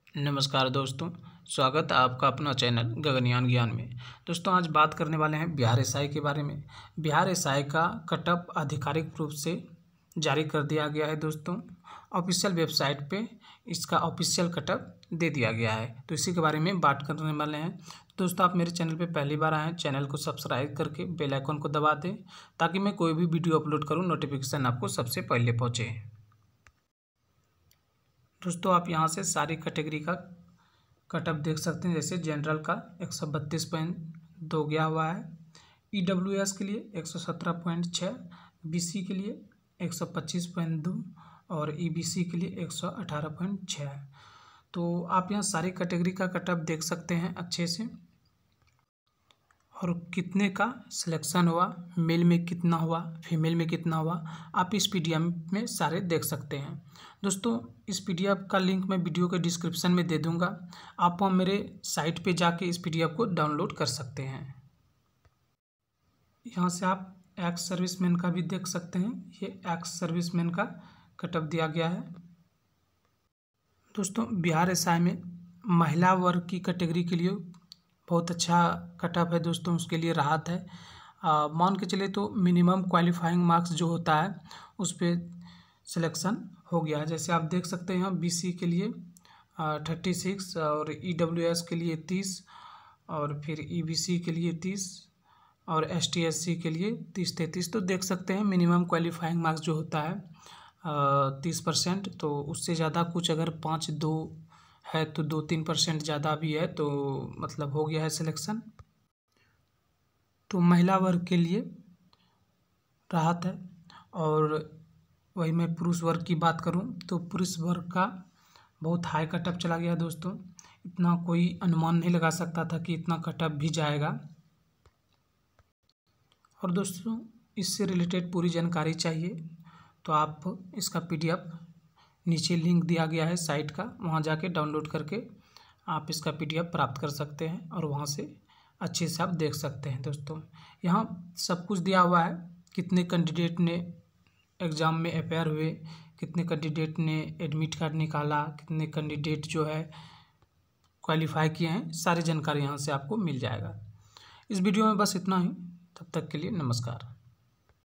नमस्कार दोस्तों, स्वागत है आपका अपना चैनल गगनयान ज्ञान में। दोस्तों आज बात करने वाले हैं बिहार एसआई के बारे में। बिहार एसआई का कटअप आधिकारिक रूप से जारी कर दिया गया है। दोस्तों ऑफिशियल वेबसाइट पे इसका ऑफिशियल कटअप दे दिया गया है, तो इसी के बारे में बात करने वाले हैं। दोस्तों आप मेरे चैनल पे पहली बार आए हैं, चैनल को सब्सक्राइब करके बेल आइकन को दबा दें ताकि मैं कोई भी वीडियो अपलोड करूँ नोटिफिकेशन आपको सबसे पहले पहुँचे। दोस्तों आप यहाँ से सारी कैटेगरी का कटअप देख सकते हैं। जैसे जनरल का 132.2 गया हुआ है, ईडब्ल्यूएस के लिए 117.6, बीसी के लिए 125.2 और ईबीसी के लिए 118.6। तो आप यहाँ सारी कैटेगरी का कटअप देख सकते हैं अच्छे से, और कितने का सिलेक्शन हुआ, मेल में कितना हुआ, फीमेल में कितना हुआ, आप इस पीडीएफ में सारे देख सकते हैं। दोस्तों इस पीडीएफ का लिंक मैं वीडियो के डिस्क्रिप्शन में दे दूंगा, आप वहाँ मेरे साइट पे जाके इस पीडीएफ को डाउनलोड कर सकते हैं। यहाँ से आप एक्स सर्विसमैन का भी देख सकते हैं, ये एक्स सर्विसमैन का कटअप दिया गया है। दोस्तों बिहार एसआई में महिला वर्ग की कैटेगरी के लिए बहुत अच्छा कटअप है। दोस्तों उसके लिए राहत है। मान के चले तो मिनिमम क्वालिफाइंग मार्क्स जो होता है उस पर सिलेक्शन हो गया है। जैसे आप देख सकते हैं बीसी के लिए 36 और ईडब्ल्यूएस के लिए 30 और फिर ईबीसी के लिए 30 और एसटी एससी के लिए 30-33। तो देख सकते हैं मिनिमम क्वालिफाइंग मार्क्स जो होता है 30%, तो उससे ज़्यादा कुछ अगर 5-2 है तो 2-3% ज़्यादा भी है तो मतलब हो गया है सिलेक्शन। तो महिला वर्ग के लिए राहत है। और वही मैं पुरुष वर्ग की बात करूं तो पुरुष वर्ग का बहुत हाई कटअप चला गया दोस्तों, इतना कोई अनुमान नहीं लगा सकता था कि इतना कटअप भी जाएगा। और दोस्तों इससे रिलेटेड पूरी जानकारी चाहिए तो आप इसका पीडीएफ नीचे लिंक दिया गया है साइट का, वहाँ जाके डाउनलोड करके आप इसका पीडीएफ प्राप्त कर सकते हैं और वहाँ से अच्छे से आप देख सकते हैं। दोस्तों यहाँ सब कुछ दिया हुआ है, कितने कैंडिडेट ने एग्ज़ाम में अपेयर हुए, कितने कैंडिडेट ने एडमिट कार्ड निकाला, कितने कैंडिडेट जो है क्वालिफाई किए हैं, सारी जानकारी यहाँ से आपको मिल जाएगा। इस वीडियो में बस इतना ही, तब तक के लिए नमस्कार।